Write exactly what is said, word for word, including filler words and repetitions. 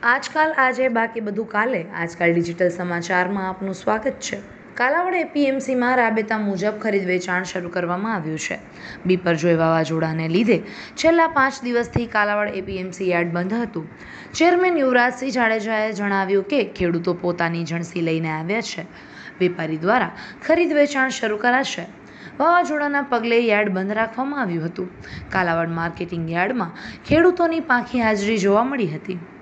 આજકાલ આજે બાકી બધું કાલે આજકાલ ડિજિટલ સમાચારમાં આપનું સ્વાગત છે। કાલાવડ એપીએમસીમાં રાબેતા મુજબ ખરીદ વેચાણ શરૂ કરવામાં આવ્યું છે। બિપરજોય વાવાઝોડાને લીધે છેલ્લા પાંચ દિવસથી કાલાવડ એપીએમસી યાર્ડ બંધ હતું। ચેરમેન યુવરાજસિંહ જાડેજાએ જણાવ્યું કે ખેડૂતો પોતાની જણસી લઈને આવ્યા છે। વેપારી દ્વારા ખરીદ વેચાણ શરૂ કરાશે। વાવાઝોડાના પગલે યાર્ડ બંધ રાખવામાં આવ્યું હતું। કાલાવડ માર્કેટિંગ યાર્ડમાં ખેડૂતોની પાંખી હાજરી જોવા મળી હતી।